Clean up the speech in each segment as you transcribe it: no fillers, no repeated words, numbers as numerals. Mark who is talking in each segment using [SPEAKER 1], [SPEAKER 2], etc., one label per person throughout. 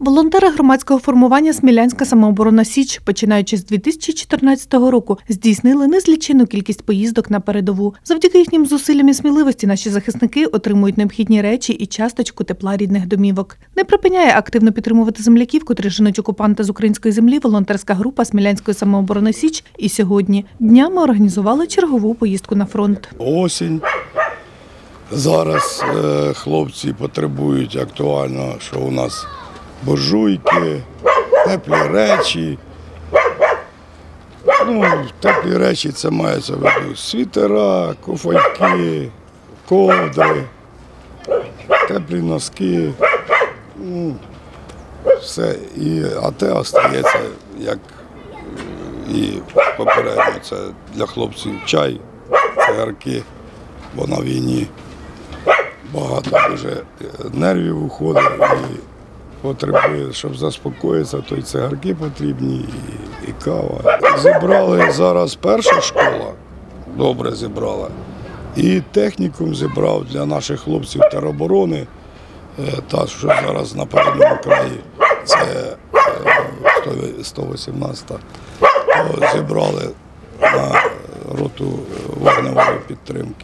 [SPEAKER 1] Волонтери громадського формування «Смілянська самооборона Січ», починаючи з 2014 року, здійснили незліченну кількість поїздок на передову. Завдяки їхнім зусиллям і сміливості наші захисники отримують необхідні речі і часточку тепла рідних домівок. Не припиняє активно підтримувати земляків, котрі женуть окупанта з української землі, волонтерська група «Смілянської самооборони Січ». І сьогодні днями організували чергову поїздку на фронт.
[SPEAKER 2] Осінь. Зараз хлопці потребують актуально, що у нас буржуйки, теплі речі. Теплі речі це мається в виду світера, куфайки, ковдри, теплі носки. Все. А те остається, як і попередньо, це для хлопців чай, цигарки, бо на війні багато дуже нервів уходить і потребує, щоб заспокоїтися, то й цигарки потрібні, і кава. Зібрали зараз перша школа, добре зібрала, і технікум зібрав для наших хлопців тероборони, та, що зараз на передньому краї, це 118-та, зібрали на роту вогневої підтримки.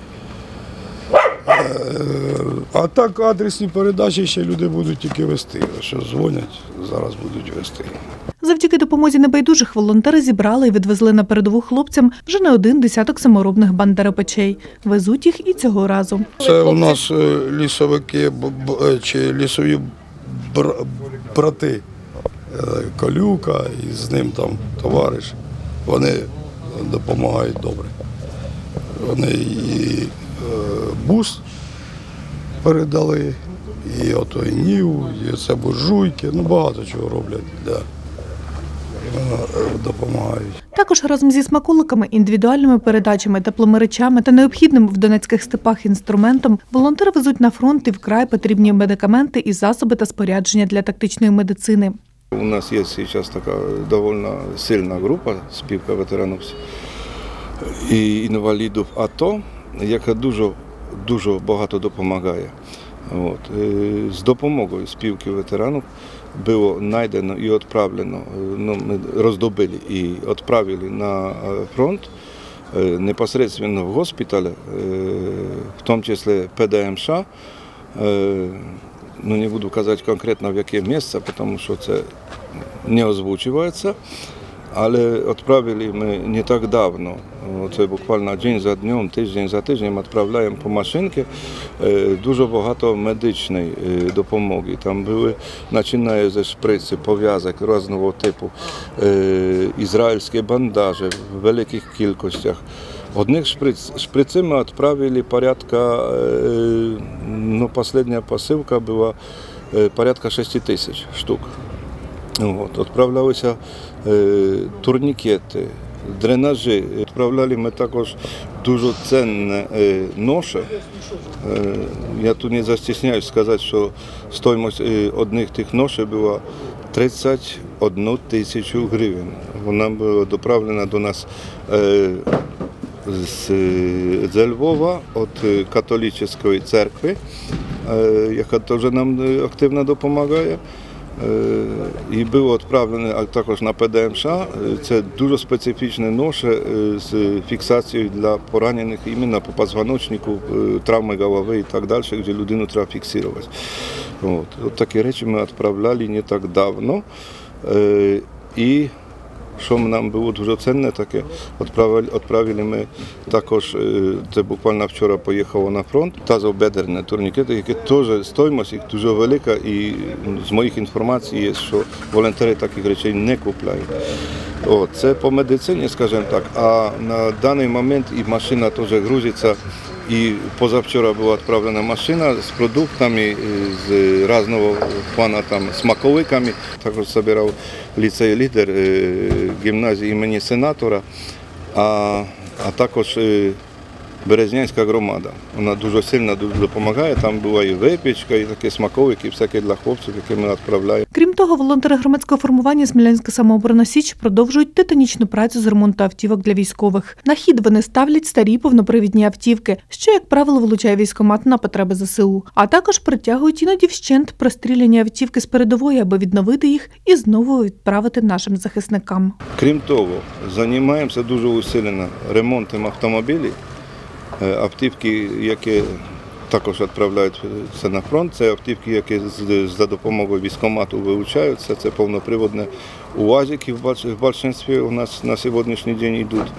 [SPEAKER 2] А так адресні передачі ще люди будуть тільки вести, що дзвонять, зараз будуть вести.
[SPEAKER 1] Завдяки допомозі небайдужих волонтери зібрали і відвезли на передову хлопцям вже не один десяток саморобних бандеропечей. Везуть їх і цього разу.
[SPEAKER 2] Це у нас лісовики чи лісові брати Колюка і з ним там товариш. Вони допомагають добре. Вони і бус передали, і отой НІУ, і це буржуйки, багато чого роблять, допомагають.
[SPEAKER 1] Також разом зі смаколиками, індивідуальними передачами, теплими речами та необхідним в донецьких степах інструментом волонтери везуть на фронт і вкрай потрібні медикаменти і засоби та спорядження для тактичної медицини.
[SPEAKER 3] У нас є зараз така доволі сильна група, спілка ветеранів і інвалідів АТО, яка дуже багато допомагає. З допомогою спілки ветеранів було знайдено і відправлено, ми роздобили і відправили на фронт, непосредственно в госпіталь, в тому числі ПДМШ, не буду казати конкретно в яке місце, тому що це не озвучується. Але відправили ми не так давно, це буквально день за днем, тиждень за тижнем відправляємо по машинці дуже багато медичної допомоги. Там були, починає зі шприці, пов'язок різного типу, ізраїльські бандажі в великих кількостях. Одних шприців ми відправили порядка, остання посилка була порядка 6 тисяч штук. Відправлялися турнікети, дренажі. Відправляли ми також дуже цінне ноші. Я тут не застісняюсь сказати, що вартість одних тих ношей була 31 тисячу гривень. Вона була доправлена до нас з Львова, від католицької церкви, яка теж нам активно допомагає. І було відправлено також на ПДМШ. Це дуже специфічні ноші з фіксацією для поранених іменно по позвоночнику, травми голови і так далі, де людину треба фіксувати. Такі речі ми відправляли не так давно. І що нам було дуже цінне таке, відправили ми також, це буквально вчора поїхало на фронт, тазобедерні турнікети, які теж вартість їх дуже велика, і з моїх інформацій є, що волонтери таких речей не купують. Це по медицині, скажімо так, а на даний момент і машина теж грузиться. І позавчора була відправлена машина з продуктами, з різного плану смаколиками. Також збирав ліцей-лідер гімназії імені сенатора, а також Березнянська громада. Вона дуже сильно допомагає, там була і випічка, і такі смаколики, всякі для хлопців, які ми відправляємо.
[SPEAKER 1] Крім того, волонтери громадського формування «Смілянська самооборона Січ» продовжують титанічну працю з ремонту автівок для військових. На хід вони ставлять старі повнопривідні автівки, що, як правило, вилучає військкомат на потреби ЗСУ. А також притягують іноді вщент простріляні автівки з передової, аби відновити їх і знову відправити нашим захисникам.
[SPEAKER 3] Крім того, займаємося дуже усилено ремонтом автомобілів. Автівки, які також відправляються на фронт, це автівки, які за допомогою військкомату вилучаються. Це повноприводні УАЗики в більшості у нас на сьогоднішній день йдуть.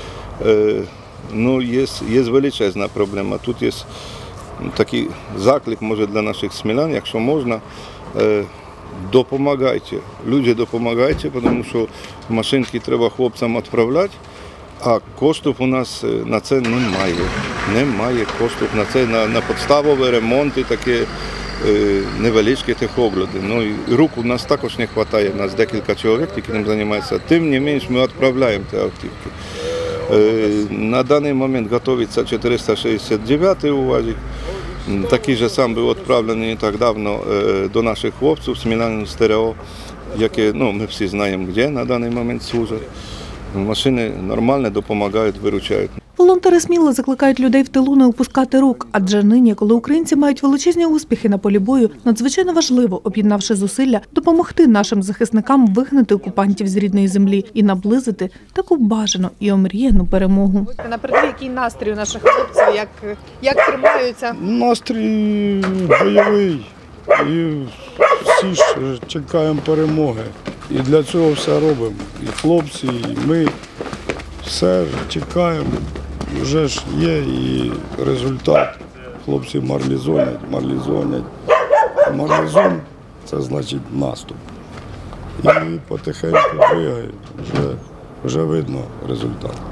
[SPEAKER 3] Ну, є величезна проблема. Тут є такий заклик, може, для наших смілян, якщо можна, допомагайте. Люди, допомагайте, тому що машинки треба хлопцям відправляти, а коштів у нас на це немає. Немає коштів на це, на підставові ремонти, такі невеличкі техогляди. Ну, і рук у нас також не вистачає, у нас декілька чоловік, які ним займаються. Тим не менш, ми відправляємо ці автівки. На даний момент готується 469-й УАЗик. Такий же сам був відправлений не так давно до наших хлопців, Смілянин СТРО, які, ну, ми всі знаємо, де на даний момент служать. Машини нормально допомагають, виручають.
[SPEAKER 1] Волонтери сміло закликають людей в тилу не опускати рук, адже нині, коли українці мають величезні успіхи на полі бою, надзвичайно важливо, об'єднавши зусилля, допомогти нашим захисникам вигнати окупантів з рідної землі і наблизити таку бажану і омріяну перемогу.
[SPEAKER 4] На передовій який настрій у наших хлопців, як тримаються?
[SPEAKER 2] Настрій бойовий. І всі ж чекаємо перемоги. І для цього все робимо. І хлопці, і ми все чекаємо. Вже ж є і результат. Хлопці марлізонять. Марлізон – це значить наступ. І потихеньку бігають. Вже видно результат.